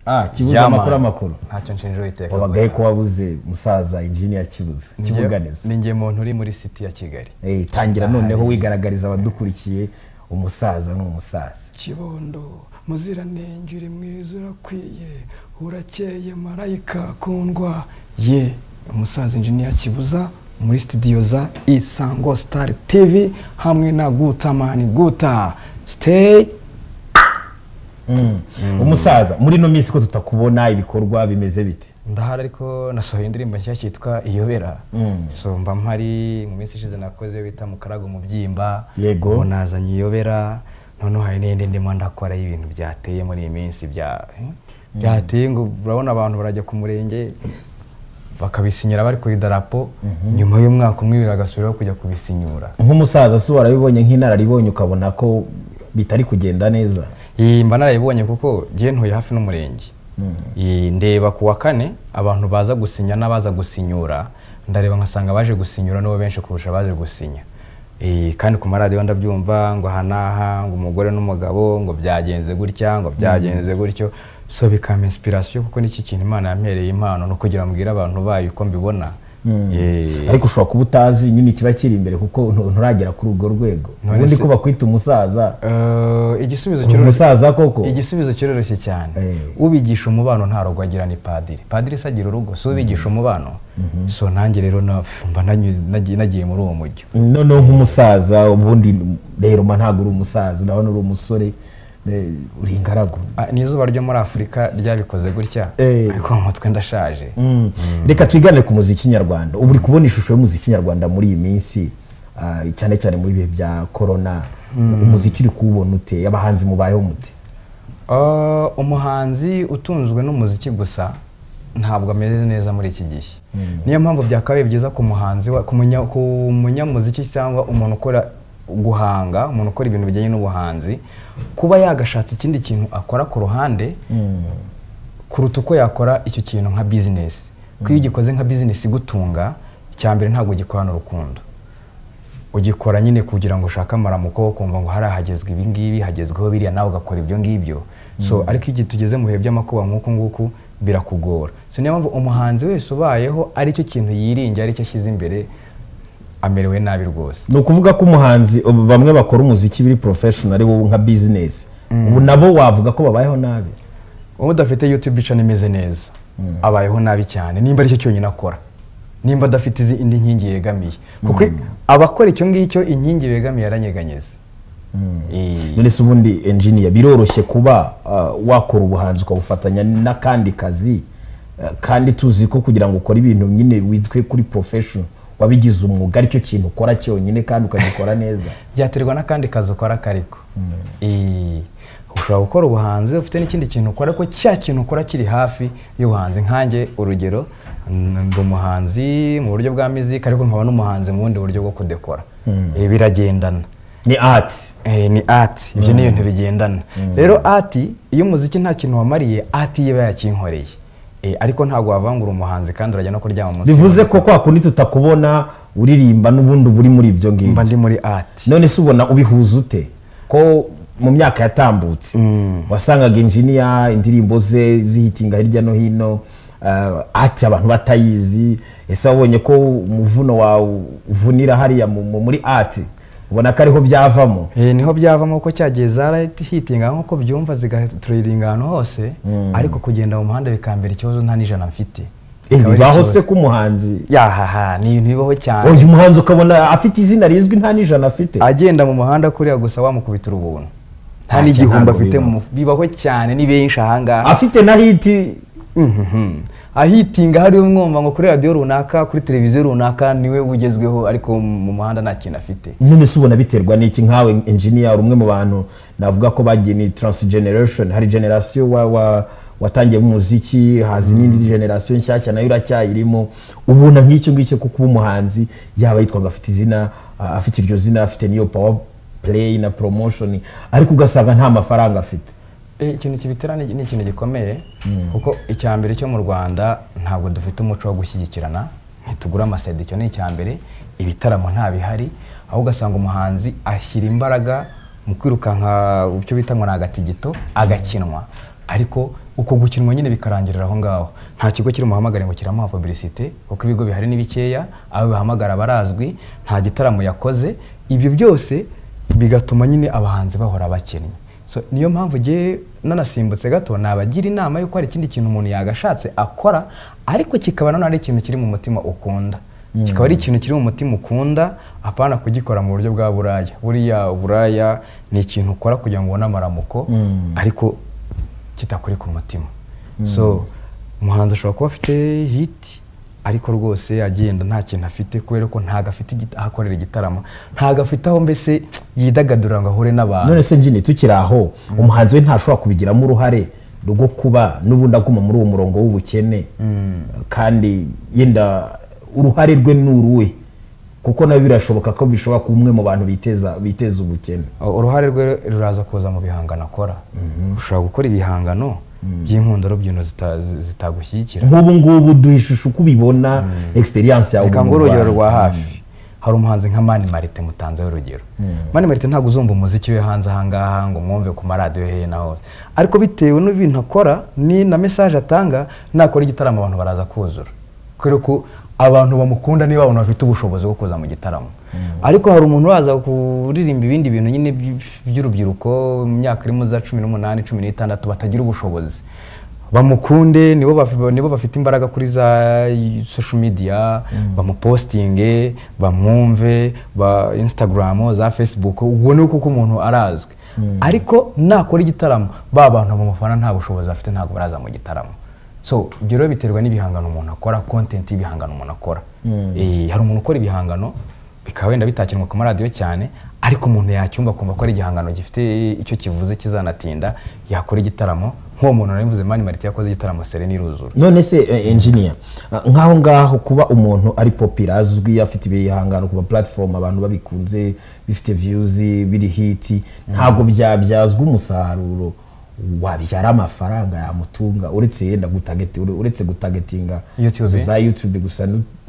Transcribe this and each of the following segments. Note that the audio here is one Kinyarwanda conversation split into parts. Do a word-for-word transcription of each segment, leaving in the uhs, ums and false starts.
Ah, Kibuza amakuru amakuru. Ntacyo nshinjwe iteka. Wabagaye ko wabuze musaza engineer Kibuza. Kibuganiza. Ningiye muntu uri muri city ya Kigali. Eh, tangira noneho wigaragariza abadukurikiye umusaza n'umusaza. Kibondo muziranenge uri mwiza urakwiye urakeye marayika kundwa ye umusaza engineer Kibuza muri studio za Isango Star T V hamwe na Guta Man Guta stay Mm. Mm. Umusaza muri no minsi ko tutakubona ibikorwa bimeze bite? Ndahara ariko nasohoye indirimbo nshya cyitwa Iyobera. Mm. So mba mpari mu minsi ishize nakoze bita Mukarago mu byimba. Yego. Nazanye Iyobera none hari nende ndimo ndakora ibintu byateye muri iyi minsi bya byateye ngo urabona abantu barajya ku murenge bakabisinyira bari ku idarapo mm -hmm. nyuma y'umwaka umwe biragasubiraho kujya kubisinyura. Nk'umusaza so warabibonye nk'inararibonye ukabona ko bitari kugenda neza. Iyi mba narayibonye kuko giye ntuye hafi n'umurenge. Mm. Iyi ndeba kuwa kane abantu baza gusinya n'abaza gusinyura ndareba nkasanga baje gusinyura no benshi kurusha baje gusinya. Eh kandi ku maradiyo ndabyumva ngo hanaha ngo umugore n'umugabo ngo byagenze gutya ngo byagenze gutyo so bikama inspiration kuko niki kintu Imana yampereye impano no kugira mbwira abantu bayo uko mbibona. Eh ariko ushobora kuba utazi nyine kiba kiri imbere kuko nturagera kuri urwo rwego. Ubundi ko bakwita umusaza. Eh igisubizo cyoroshye. Umusaza koko. Igisubizo cyoroshye cyane. Ubigisha umubano nta rogwa agira ni padiri. Padiri sagira urugo so ubigisha umubano. So nanjye rero mba nagiye muri uwo mujyo. None nk'umusaza ubundi rero ma ntago uri umusaza ndabona uri umusore uri ingaragu. Nizuba ryo muri Afrika ryabikoze gutya ariko mutwe ndashaje. Reka twiganire ku muziki nyarwanda. Ubu uri kubona ishusho y'umuziki nyarwanda muri iyi minsi cyane cyane muri bihe bya corona. Umuziki uri kuwubona ute? Abahanzi mubayeho mute? Umuhanzi utunzwe n'umuziki gusa ntabwo ameze neza muri iki gihe. Niyo mpamvu byakabaye byiza ku muhanzi ku munyamuziki cyangwa umuntu ukora guhanga umuntu ukora ibintu bijyanye n'ubuhanzi kuba yagashatse ikindi kintu akora ku ruhande kuruta uko yakora icyo kintu nka business. Ko iyo ugikoze nka business gutunga cyambere ntabwo ugikorana urukundo ugikora nyine kugira ngo ushaka amaramuko kumva ngo hari hagezwe ibi ngibi hagezweho biriya nawe ugakora ibyo ngibyo. So ariko igihe tugeze mu bihe by'amakuba nk'uko nguko birakugora. So niyo mpamvu umuhanzi wese ubayeho ari cyo kintu yiringira ari cyo ashyize imbere amerewe nabi rwose. No kuvuga ko umuhanzi bamwe bakora umuziki biri professional ari wo nka business. Ubu nabo wavuga ko babayeho nabi. Ubu udafite YouTube channel imeze neza abayeho nabi cyane nimba ari cyo cyonyine akora. Nimba adafite izi indi nkingi yegamiye kuko abakora icyo ngicyo inkingi begamiye aranyeganyeza. None se ubundi engineer biroroshye kuba wakora ubuhanzi ukabufatanya n'akandi kazi kandi tuzi ko kugira ngo ukore ibintu nyine witwe kuri professional wabigize umwuga aricyo kintu ukora cyonyine kandi ukagikora neza. Byaterwa n'akandi kazi ukora kariko. Eh ushobora gukora ubuhanzi ufite n'ikindi kintu ukora ko cya kintu ukora kiri hafi y'ubuhanzi. Nkanjye urugero ndi umuhanzi mu buryo bwa muzika ariko nkaba n'umuhanzi mu bundi buryo bwo kudekora. Eh biragendana. Ni art. Eh ni art. Ibyo ni ibintu bigendana. Rero art iyo umuziki nta kintu wamariye art yiba yakinkoreye. Eh ariko ntago wavangura umuhanzi kandi urajya no kuryama munsi. Bivuze ko kwa kundi tutakubona uririmba n'ubundi buri muri ibyo ngibyo. Mba ndi muri art. None se ubona ubihuza ute? Ko mu myaka yatambutse wasangaga engineer indirimbo ze zihitinga hirya no hino uh, ati abantu batayizi. Ese wabonye ko umuvuno wa uvunira hariya muri art ubona ko ariho byavamo? Eh niho byavamo ko cyagiye zara hitinga nko byumva zigaturiringa hano hose ariko kugenda mu muhanda bikambera ikibazo nta nijana mfite. Bibaho se ku muhanzi? Yahaha ni ibintu bibaho cyane. Uyu muhanzi ukabona afite izina rizwi nta nijana afite agenda mu muhanda kuriya gusa wamukubitira ubuntu nta n'igihumbi afite mu bibaho cyane ni benshi ahanga afite na hiti. Ahitinga hari umwumva ngo kuri radio runaka kuri televiziyo runaka niwe ugezweho ariko mu muhanda nta kintu afite. None se ubona biterwa n'iki nkawe engineer umwe mu bantu navuga ko bagiye ni transgeneration hari generation wa, wa watangiye mu muziki hazi n'indi generation nshyashya nayo iracyayirimo ubona nk'icyo ngicyo kuko umuhanzi yaba yitwa ngo afite izina afite iryo zina afite niyo power play na promotion ariko ugasanga nta mafaranga afite. Eh ikintu kibitera ni ikintu gikomeye kuko icyambere cyo mu Rwanda ntabwo dufite umuco wo gushyigikirana ntitugura amasede cyo ni icyambere ibitaramo nta bihari aho ugasanga umuhanzi ashyira imbaraga mu kwirukanka ubyo bita ngo nagatigito agakinwa ariko uko gukinwa nyine bikarangirira aho ngaho nta kigo kiri muhamagare ngo kiramuha publicité kuko ibigo bihari ni bikeya abo bahamagara barazwi nta gitaramo yakoze ibyo byose bigatuma nyine abahanzi bahora bakinnye so niyo mpamvu giye nanasimbutse gato nabagira inama yuko hari ikindi kintu umuntu yagashatse akora ariko kikaba none ari ikintu kiri mu mutima ukunda kikaba ari ikintu kiri mu mutima ukunda apana kugikora mu buryo bwa buraya buriya buraya ni ikintu ukora kugira ngo ubone amaramuko ariko kitakuri ku mutima so umuhanzi ashobora kuba afite hit ariko rwose agenda nta kintu afite kubera ko ntago afite ahakorera igitaramo ntago afite aho mbese yidagadura ngo ahure n'abantu none se njini tukiri aho umuhanzi we ntashobora kubigiramo uruhare rwo kuba n'ubundi aguma muri uwo murongo w'ubukene kandi yenda uruhare rwe n'uruwe kuko nawe birashoboka ko bishobora kuba umwe mu bantu biteza biteza ubukene uruhare rwe ruraza kuza mu bihangano akora ushobora gukora ibihangano by'inkundoro byino zitagushyikira nk'ubu ngubu duhishusha uko ubibona experience yawe reka ngo urugero rwa hafi hari umuhanzi nka Mani Marite mutanzeho urugero Mani Marite ntabwo uzumva umuziki we hanze ahangaha ngo mwumve ku maradiyo hehe na hose ariko bitewe n'ibintu akora ni na message atanga nakora igitaramo abantu baraza kuzura kubera ko abantu bamukunda niba abantu bafite ubushobozi bwo kuza mu gitaramo ariko hari umuntu waza kuririmba ibindi bintu nyine by'urubyiruko mu myaka irimo za cumi n'umunani cumi n'itandatu batagira ubushobozi bamukunde nibo nibo bafite imbaraga kuri za social media bamupostinge bamwumve ba Instagram za Facebook ubone uko umuntu arazwe ariko nakora igitaramo ba bantu mu mufana nta bushobozi bafite ntago baraza mu gitaramo so ibyo rero biterwa n'ibihangano umuntu akora content y'ibihangano umuntu akora eh hari umuntu ukora ibihangano bikaba wenda bitakinwa ku maradiyo cyane ariko umuntu yacyumva kumva ko ari igihangano gifite icyo kivuze kizanatinda yakora igitaramo nko umuntu narivuze Mani Marite yakoze igitaramo Sereni Ruzura none se engineer nkaho ngaho kuba umuntu ari popular azwi afite ibihangano ku platform abantu babikunze bifite views biri hit ntago byabyazwa umusaruro wabyara amafaranga yamutunga uretse yenda gutageti uretse gutagetinga za YouTube gusa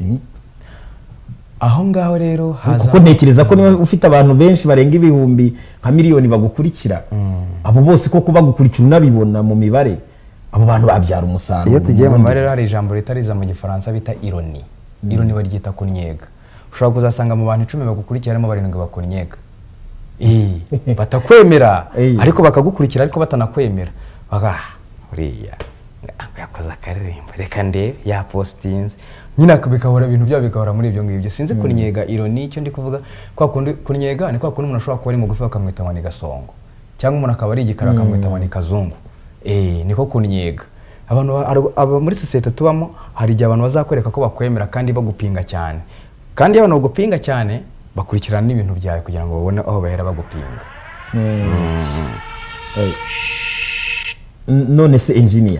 aho ngaho rero haza kuko ntekereza ko niba ufite abantu benshi barenga ibihumbi nka miliyoni bagukurikira abo bose koko bagukurikira unabibona mu mibare abo bantu babyara umusaruro iyo tugiye mu mibare hari ijambo ritariza mu gifaransa bita ironi ironi baryita kunyega ushobora kuzasanga mu bantu icumi bagukurikira harimo barindwi bakunyega eh batakwemera ariko bakagukurikira ariko batanakwemera baka uriya yakoze akaririmbo reka ndebe ya postings nyina bikahora ibintu bya bikahora muri ibyo ngibyo sinzi kunyega ironi icyo ndi kuvuga kwa kundi kunyega ni kwa kundi umuntu ashobora kuba ari mugufi bakamwita wani gasongo cyangwa umuntu akaba ari igikara bakamwita wani kazungu eh niko kunyega abantu aba muri societe tubamo hari igihe abantu bazakwereka ko bakwemera kandi bagupinga cyane kandi abantu bagupinga cyane bakurikirana n'ibintu byawe kugira ngo babone aho bahera bagupinga none se engineer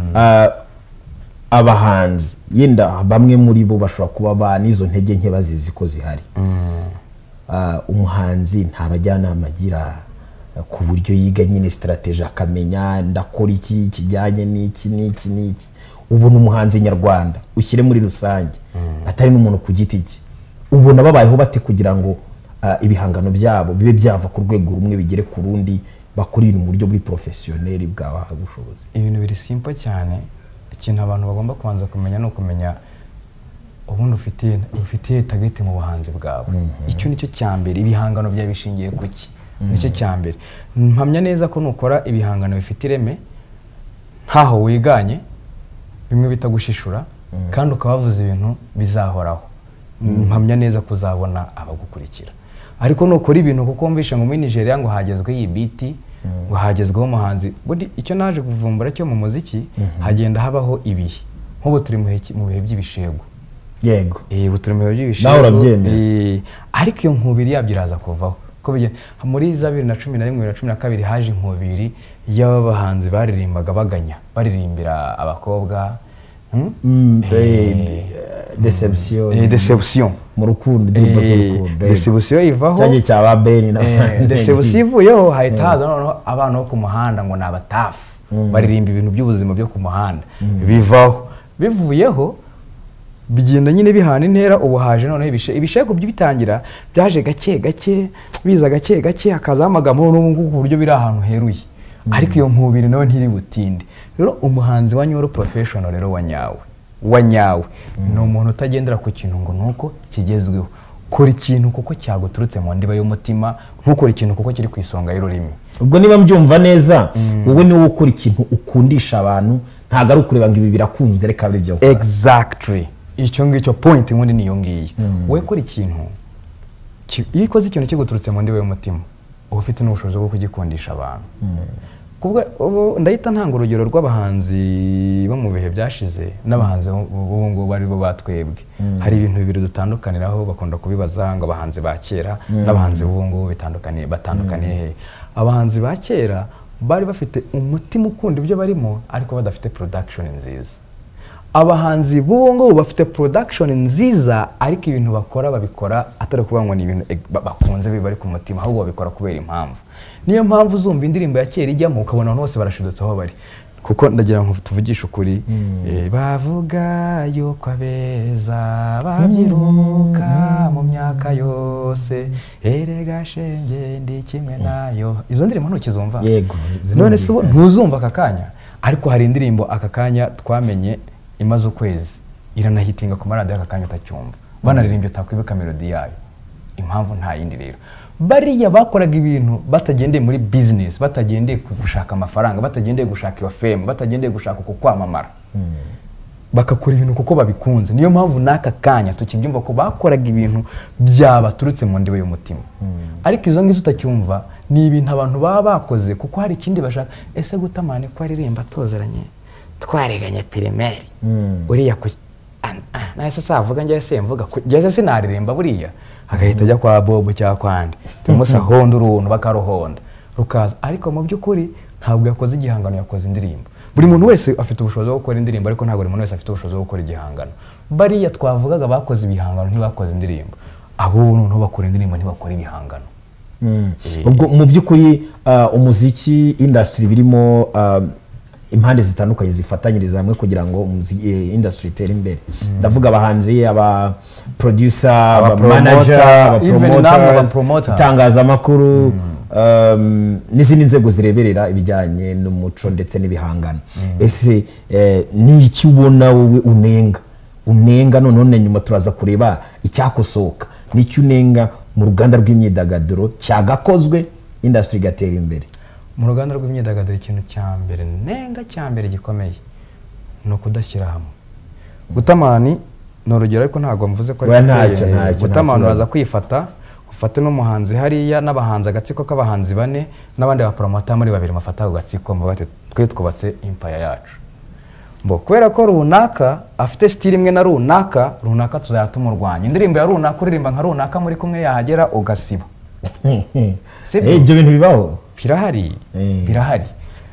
abahanzi yenda bamwe muri bo bashobora kuba banizo ntege nke bazizi ko zihari umuhanzi ntabajyanama agira ku buryo yiga nyine strategy akamenya ndakora iki kijyanye n'iki n'iki n'iki ubona umuhanzi nyarwanda ushyire muri rusange atari n'umuntu ku giti cye ubona babayeho bate kugira ngo ibihangano byabo bibe byava ku rwego rumwe bigere ku rundi bakora ibintu mu buryo buri professionnel bwawe ubushobozi ibintu biri simple cyane ikintu abantu bagomba kubanza kumenya no kumenya ubundi ufite ufite target mu buhanzi bwawe icyo nicyo cyambere ibihangano bya bishingiye kuki nicyo cyambere mpamya neza ko nukora ibihangano bifite ireme ntaho wiganye bimwe bitagushishura kandi ukabavuza ibintu bizahoraho mpamya neza kuzabona abagukurikira ariko nukora ibintu kuko mvishe ngo muri Nigeria ngo hagezwe iyi beat ngo hagezweho umuhanzi bundi icyo naje kuvumbura cyo mu muziki hagenda habaho ibihe nk'ubu turi mu bihe by'ibishego yego eh ubu turi mu bihe by'ibishego nawe urabyemera eh ariko iyo nkubiri yabyiraza kuvaho ko bigenda muri za bibiri na cumi na rimwe na cumi na kabiri haje inkubiri y'abahanzi baririmbaga baganya baririmbira abakobwa deception deception mu rukundo ndirimbo z'urukundo deception ivaho cyaje cyaba Beni na deception ivuyeho hahita haza noneho abantu bo ku muhanda ngo nabatafu baririmba ibintu by'ubuzima byo ku muhanda bivaho bivuyeho bigenda nyine bihana intera ubu haje noneho ibishe ibishego by'ibitangira byaje gake gake biza gake gake akaza amagambo n'ubu ku buryo biri ahantu heruye ariko iyo nkubiri nawe ntiri butinde. Rero umuhanzi wa nyoro professional rero wa nyawe wa nyawe ni umuntu utagendera ku kintu ngo nuko kigezweho. Kora ikintu kuko cyaguturutse mu ndiba y'umutima, ntukora ikintu kuko kiri ku isonga y'ururimi. Ubwo niba mbyumva neza wowe ni wo ukora ikintu ukundisha abantu, ntago ari ukureba ngo ibi birakunze reka biri byo. Exactly. Icyo ngicyo point ngundi niyo ngiye. Wowe kora ikintu iyo ukoze ikintu kiguturutse mu ndiba y'umutima, uba ufite n'ubushobozi bwo kugikundisha abantu. Kubwo ndahita ntanga urugero rw'abahanzi bo mu bihe byashize n'abahanzi ubu ngo bari bo batwebwe. Hari ibintu bibiri dutandukaniraho, bakunda kubibaza ngo abahanzi ba kera n'abahanzi ubu ngo bitandukaniye batandukaniye he. Abahanzi ba kera bari bafite umutima ukunda ibyo barimo ariko badafite production nziza. Abahanzi b'ubu ngo bafite production nziza ariko ibintu bakora babikora atari kuba ngo ni ibintu bakunze bari ku mutima, ahubwo babikora kubera impamvu. Niyo mpamvu uzumva indirimbo ya kera ijyamo ukabona abantu bose barashidutse aho bari, kuko ndagira ngo tuvugishe ukuri. Bavuga yuko abeza babyiruka mu myaka yose, erega shenge ndi kimwe nayo. Izo ndirimbo ntukizumva? Yego. None se ntuzumva aka kanya? Ariko hari indirimbo aka kanya twamenye imaze ukwezi iranahitinga ku maradiyo aka kanya utacyumva, banaririmbye utakwibuka melody yayo. Impamvu nta yindi rero. Bariya bakoraga ibintu batagendeye muri business, batagendeye gushaka amafaranga, batagendeye gushaka iyo fame, batagendeye gushaka uko kwamamara. Bakakora ibintu kuko babikunze. Niyo mpamvu naka kanya tukibyumva ko bakoraga ibintu byabaturutse mu ndiba y'umutima. Ariko izo ngizo utacyumva ni ibintu abantu baba bakoze kuko hari ikindi bashaka. Ese gutamane ko aririmba tozeranye twareganye primaire uriya ku nahise savuga njye se mvuga njye se naririmba buriya agahita ajya kwa Bobo cya kwandi tumusa honda uruntu bakarohonda rukaza. Ariko mu by'ukuri ntabwo yakoze igihangano, yakoze indirimbo. Buri muntu wese afite ubushobozi bwo gukora indirimbo ariko ntabwo buri muntu wese afite ubushobozi bwo gukora igihangano. Bariya twavugaga bakoze ibihangano ntibakoze indirimbo, abo umuntu bakora indirimbo ntibakora ibihangano. Ubwo mu by'ukuri umuziki industry birimo impande zitandukanye zifatanyiriza hamwe kugira ngo industry itere imbere. Ndavuga abahanzi, aba producer, aba manager, aba promoter, itangazamakuru n'izindi nzego zireberera ibijyanye n'umuco ndetse n'ibihangano. Ese ni iki ubona wowe unenga unenga none nyuma turaza kureba icyakosoka, ni iki unenga mu ruganda rw'imyidagaduro cyagakozwe industry gatera imbere? Mu ruganda rw'imyidagaduro ikintu cya mbere nenga cya mbere gikomeye no kudashyira hamwe. Gutamani no rugero ariko ntago mvuze ko ari gutamani uraza kwifata ufate n'umuhanzi hariya n'abahanzi agatsiko k'abahanzi bane n'abandi ba promoter muri babiri mafata agatsiko mu bate twe twubatse empire yacu. Mbo kwera ko runaka afite style imwe na runaka runaka tuzayatumurwanya. Indirimbo ya runaka uririmba nka runaka muri kumwe yahagera ugasiba. Eh ibyo bintu bibaho birahari birahari.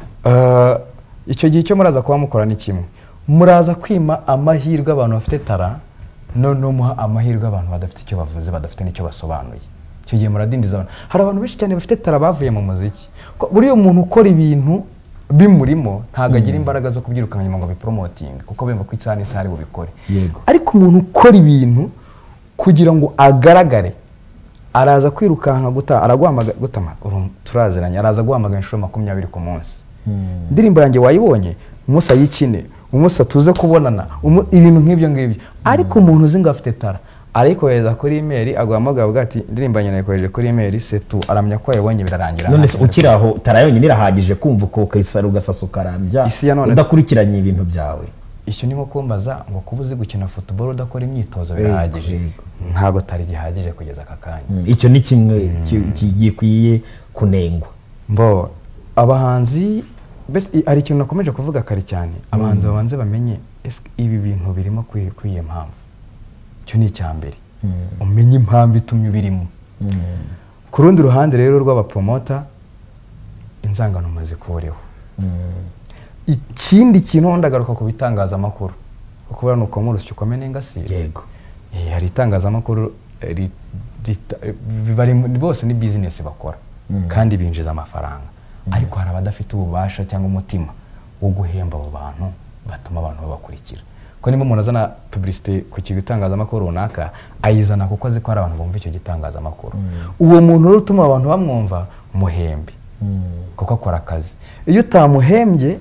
Icyo gihe cyo muraza kuba mukora ni kimwe, muraza kwima amahirwe abantu bafite tara none umuha amahirwe abantu badafite icyo bavuze, badafite n'icyo basobanuye. Icyo gihe muradindiza abantu. Hari abantu benshi cyane bafite tara bavuye mu muziki, buri umuntu ukora ibintu bimurimo ntago agira imbaraga zo kubyirukana nyuma ngo bipromoting kuko bemba ko itsani sari bubikore. Ariko umuntu ukora ibintu kugira ngo agaragare araza kwirukanka guta araguhamagara gutama turaziranye, araza guhamagara inshuro makumyabiri ku munsi. Indirimbo yanjye wayibonye umusa yikine umusa tuze kubonana ibintu nk'ibyo ngibyo. Ariko umuntu uzi ngo afite tara ariko yeza kuri email aguhamagara avuga ati indirimbo nyine nakoreje kuri email setu aramya ko yabonye birarangira. None ukiraho tara yonyine irahagije kumva ko kayisara ugasasuka arambya udakurikiranye ibintu byawe. Icyo ni nko kumbaza ngo kubuzi gukina football udakora imyitozo birahagije. Ntago tari gihagije kugeza aka kanya. Icyo ni kimwe gikwiye kunengwa. Mbo abahanzi bese ari ikintu nakomeje kuvuga kare cyane, abahanzi babanze bamenye ibi bintu birimo kwiye impamvu. Cyo ni cyambere umenye impamvu itumye birimo. Ku rundi ruhande rero rw'aba promoter inzangano maze kureho. Ikindi kintu ndagaruka ku bitangaza makuru ukubera nuko nk'urusyo komene ngasire. Yego. Eh hari itangazamakuru bari bose ni business bakora kandi binjiza amafaranga. Ariko hari abadafite ububasha cyangwa umutima wo guhemba abo bantu batuma abantu babakurikira. Ko nimba umuntu azana publicité ku kigitangazamakuru runaka ayizana kuko azi ko hari abantu bumva icyo gitangazamakuru. Uwo muntu rero utuma abantu bamwumva muhembe. kuko akora akazi. Iyo utamuhembye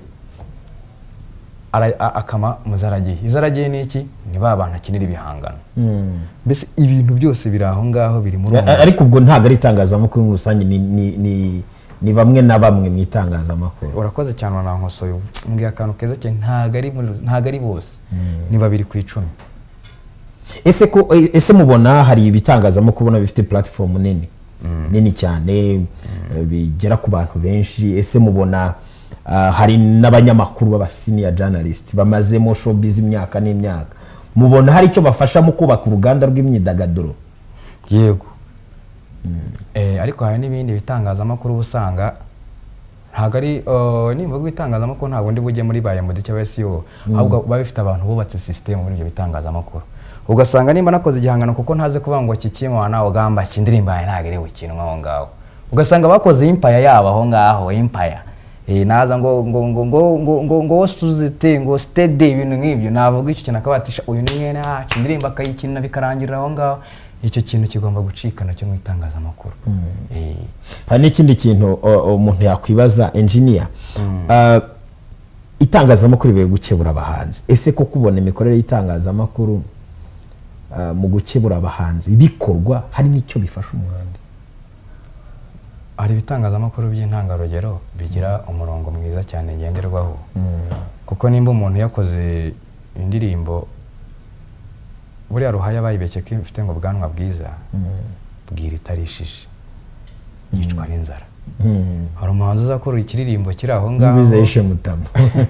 akama muzaragiye. Izaragiye ni iki? Ni ba bantu akinira ibihangano. Mbese ibintu byose biri aho ngaho biri muri ariko ubwo ntago ari itangazamakuru muri rusange, ni ni ni bamwe na bamwe mu itangazamakuru. Urakoze cyane na nkosoyo. Mbwiye akantu keza cyane, ntago ari ntago ari bose, ni babiri ku icumi. Ese ko ese mubona hari ibitangazamakuru na bifite platform nini nini cyane bigera ku bantu benshi? Ese mubona hari n'abanyamakuru b'aba senior journalist bamazemo showbiz imyaka n'imyaka, mubona hari icyo bafasha mu kubaka uruganda rw'imyidagaduro? Yego. Eh, ariko hari n'ibindi bitangazamakuru usanga ntago ari nimba bitangazamakuru ntago ndi bujye muri baye mu dicyo besiyo, ahubwo babifite abantu bubatse system muri ibyo bitangazamakuru. Ugasanga nimba nakoze igihangano kuko ntaze kuvuga ngo kikimwa nawe ugamba kindirimba ntago ari bukinwa aho ngaho. Ugasanga bakoze empire yabo aho ngaho, empire eh naza ngo ngo ngo ngo ngo ngo ngo wasuzite ngo steady ibintu nk'ibyo, navuga icyo kintu akabatisha uyu ni mwene hacu indirimba akayikina bikarangirira aho ngaho. Icyo kintu kigomba gucika nacyo mu itangazamakuru. Eh hari n'ikindi kintu umuntu yakwibaza engineer, itangazamakuru biye gukebura abahanzi. Ese ko kubona imikorere y'itangazamakuru mu gukebura abahanzi bikorwa hari n'icyo bifasha umuhanzi? Hari ibitangazamakuru by'intangarugero bigira umurongo mwiza cyane ngenderwaho, kuko nimba umuntu yakoze indirimbo buriya ruhaya bayibeke ko ifite ngo bwanwa bwiza bwira itarishije yicwa n'inzara. Hari umuhanzi uzakora ikiririmbo kiri aho ngaho bizayishe mutama.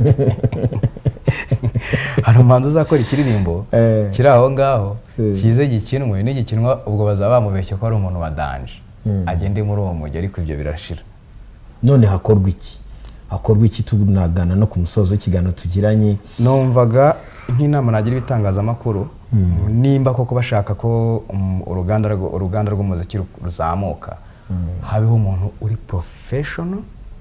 Hari umuhanzi uzakora ikiririmbo kiri aho ngaho kize gikinwe n'igikinwa, ubwo bazaba bamubeshye ko ari umuntu wa danje agende muri uwo mujyi, ariko ibyo birashira. None hakorwa iki? Hakorwa iki tunagana no ku musozo w'ikiganiro tugiranye? Numvaga nk'inama nagira ibitangazamakuru, nimba koko bashaka ko uruganda uruganda rw'umuziki ruzamuka, habeho umuntu uri professional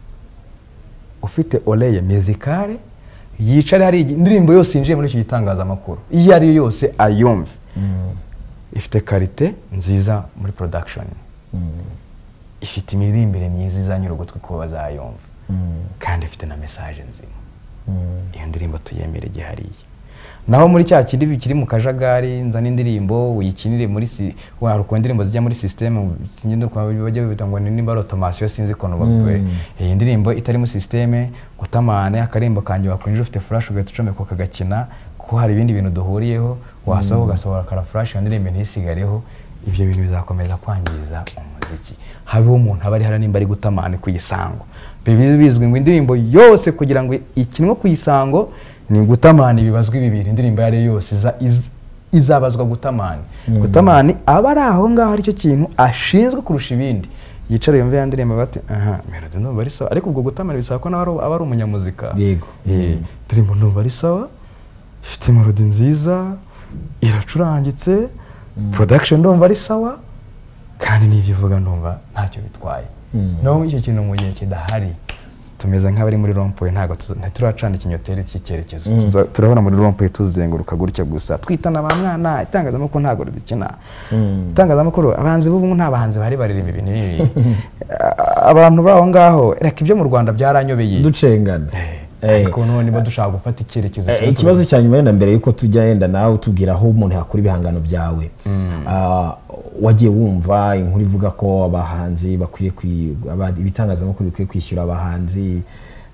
ufite oreille musicale, yicare hari indirimbo yose injiye muri icyo gitangazamakuru iyo ari yo yose ayumve, ifite qualité nziza muri production, ifite imiririmbire myiza izanyura ugutwi ko bazayumva, kandi ifite na message nzima. Iyo ndirimbo tuyemere gihariye. Naho muri cya kindi bikiri mu kajagari nzana indirimbo uyikinire muri si waruko indirimbo zijya muri system singindo kwa bajye bitangwa nimba automation sinzi kono bakwe. Iyi ndirimbo itari mu system gutamane akarimbo kanje bakwinje ufite flash ugatucome ko kagakina, kuko hari ibindi bintu duhuriyeho wasoho gasohora kara flash indirimbo ntisigareho. Ibyo bintu bizakomeza kwangiza umuziki. Habeho umuntu abari hara nimba ari gutamane kuyisango, bibi bizwi ngo indirimbo yose kugira ngo ikinwe kuyisango ni gutamani bibazwa ibibiri, indirimbo yari yose iza izabazwa gutamani. Gutamani aba ari aho ngaho ari cyo kintu ashinzwe kurusha ibindi, yicara yumve ya ndirimbo bati aha melody no bari sawa, ariko ubwo gutamani bisaba ko nawe aba ari umunyamuzika. Yego. Eh ndirimbo no bari sawa, ifite melody nziza, iracurangitse, production ndumva ari sawa, kandi n'ibyo uvuga ndumva ntacyo bitwaye. No icyo kintu mu gihe kidahari tumeze nk'abari muri rompoye, ntago turacana ikinyoteri cy'icyerekezo, turabona muri rompoye tuzenguruka gutya gusa twitana abamwana. Itangazamakuru ntago ridikina. Itangazamakuru abanzi b'ubu nta bahanzi bari baririmba ibintu bibi. Abantu baho ngaho reka ibyo mu Rwanda byaranyobeye ducengana. Ariko none niba dushaka gufata icyerekezo cyo ikibazo cya nyuma yenda mbere yuko tujya yenda nawe tubwira aho umuntu yakura ibihangano byawe. Wagiye wumva inkuru ivuga ko abahanzi bakwiye ibitangazamakuru bikwiye kwishyura abahanzi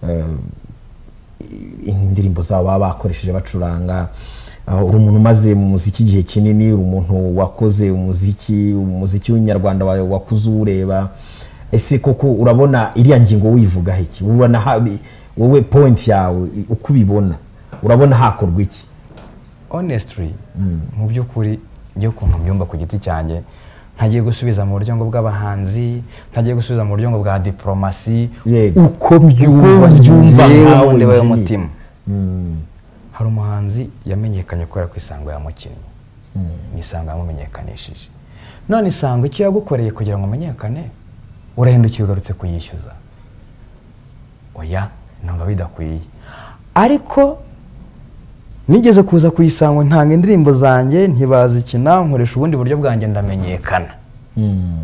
indirimbo zabo baba bakoresheje bacuranga? Uri umuntu umaze mu muziki igihe kinini, uri umuntu wakoze umuziki umuziki w'inyarwanda wakuze ureba. Ese koko urabona iriya ngingo wivuga iki? Ubona habi wowe point yawe uko ubibona, urabona hakorwa iki? Honestly mu by'ukuri byo kuntu byumva ku giti cyanjye, ntagiye gusubiza mu buryo ngo bw'abahanzi, ntagiye gusubiza mu buryo ngo bwa diplomasi, uko byumva byumva nawe ndebe umutima. Hari umuhanzi yamenyekanye kubera ko isango yamukinnye, ni isango yamumenyekanishije. None isango iki yagukoreye kugira ngo umenyekane urahindukiye ugarutse kuyishyuza? Oya, ntabwo bidakwiye. Ariko nigeze kuza kuyisango ntanga indirimbo zanjye ntibazikina, nkoresha ubundi buryo bwanjye ndamenyekana.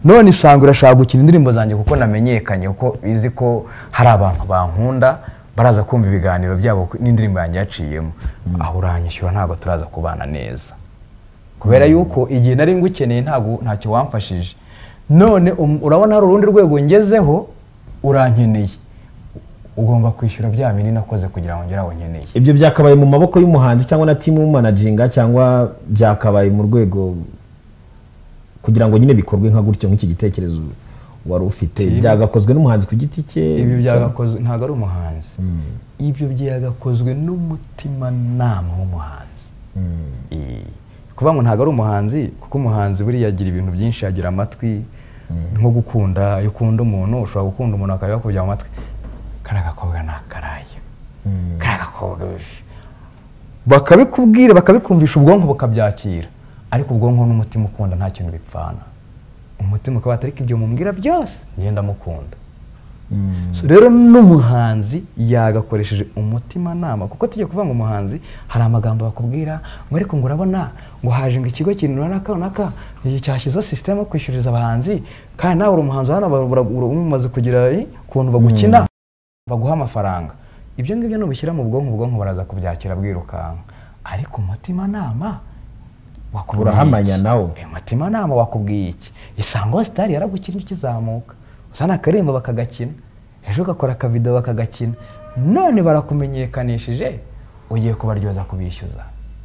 none isanga urashaka gukina indirimbo zanjye kuko namenyekanye kuko izi ko hari abantu bankunda baraza kumva ibiganiro byabo n'indirimbo yanjye yaciyemo aho uranyishyura ntabwo turaza kubana neza kubera yuko igihe nari ngukeneye ntabwo ntacyo wamfashije none urabona hari urundi rwego ngezeho urankeneye ugomba kwishyura bya bindi nakoze kugira ngo ngere aho nkeneye. Ibyo byakabaye mu maboko y'umuhanzi cyangwa na team managinga cyangwa byakabaye mu rwego kugira ngo nyine bikorwe nka gutyo nk'iki gitekerezo wari ufite byagakozwe n'umuhanzi ku giti cye? Ibi byagakozwe ntago ari umuhanzi, ibyo byagakozwe n'umutima nama w'umuhanzi. Kuva ngo ntago ari umuhanzi kuko umuhanzi buri yagira ibintu byinshi, yagira amatwi nko gukunda, iyo ukunda umuntu ushobora gukunda umuntu akaba yakubya mu matwi karagakobwa nakaraye karagakobwa bakabikubwira bakabikumvisha ubwonko bukabyakira, ariko ubwonko n'umutima ukunda nta kintu bipfana. Umutima ukaba atari ibyo mumbwira byose ngenda mukunda. So rero n'umuhanzi yagakoresheje umutima nama kuko tujye kuvuga ngo umuhanzi hari amagambo bakubwira ngo ariko ngo urabona ngo haje ngo ikigo kintu runaka naka cyashyizeho system yo kwishyuriza abahanzi kandi nawe uri umuhanzi hano umaze kugira kuntu bagukina baguha amafaranga. Ibyo ngibyo no bishyira mu bwonko, ubwonko baraza kubyakira bwirukanka, ariko umutima nama wakurahamanya nawo. Umutima nama wakubwiye iki? Isango Star yaragukina ikizamuka usana akarimba bakagakina, ejo gakora akavideo bakagakina, none barakumenyekanishije ugiye kubaryoza kubishyuza.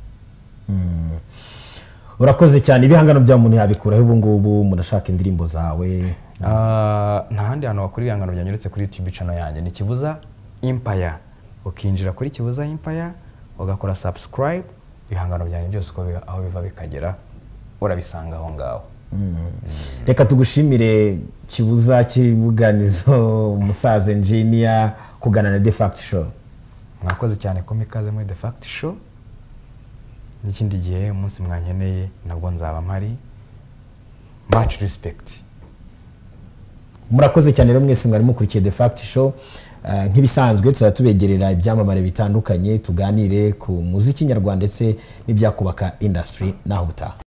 Urakoze cyane. Ibihangano bya muntu yabikuraho ubu ngubu murashaka indirimbo zawe? Ah, nta handi hantu wakora ibihangano byanyuretse kuri YouTube channel yanjye ni Kibuza Empire. Ukinjira kuri Kibuza Empire ugakora subscribe, ibihangano byanjye byose uko aho biva bikagera urabisanga aho ngaho. Reka tugushimire Kibuza Kibuganizo, umusaza engineer kugana na The Fact Show. Mwakoze cyane ko mikaze muri The Fact Show. N'ikindi gihe umunsi mwankeneye nabwo nzaba mpari. Much respect. Murakoze cyane rero mwese mwari mukurikiye The Fact Show. Nk'ibisanzwe tuzaba tubegerera ibyamamare bitandukanye tuganire ku muziki nyarwanda ndetse n'ibyakubaka industry naho butaha.